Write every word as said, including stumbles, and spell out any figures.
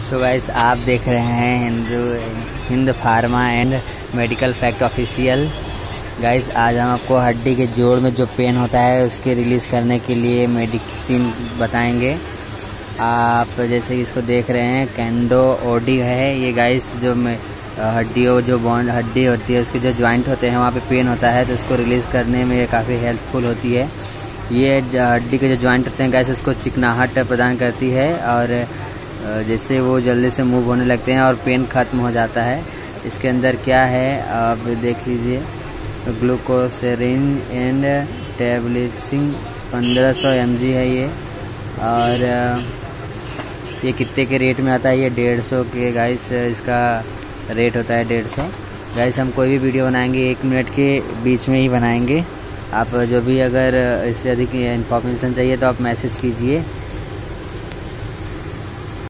So guys आप देख रहे हैं Hindu Hind pharma and medical fact official. Guys आज हम आपको हड्डी के जोड़ में जो पेन होता है उसके रिलीज़ करने के लिए मेडिसिन बताएंगे। आप जैसे कि इसको देख रहे हैं कैंडो ओडी है ये। गाइस जो में हड्डियों जो बॉन्ड हड्डी होती है उसके जो जॉइंट होते हैं वहाँ पे पेन होता है तो उसको रिलीज़ करने में ये काफ़ी हेल्पफुल होती है। ये हड्डी के जो जॉइंट होते हैं गाइस उसको चिकनाहट प्रदान करती है और जैसे वो जल्दी से मूव होने लगते हैं और पेन ख़त्म हो जाता है। इसके अंदर क्या है आप देख लीजिए। ग्लूकोसेरिन एंड टैबलेट्सिंग पंद्रह सौ एम जी है ये। और ये कितने के रेट में आता है? ये डेढ़ सौ के गाइस इसका रेट होता है, डेढ़ सौ। गाइस हम कोई भी वीडियो बनाएंगे एक मिनट के बीच में ही बनाएंगे। आप जो भी अगर इससे अधिक इन्फॉर्मेशन चाहिए तो आप मैसेज कीजिए।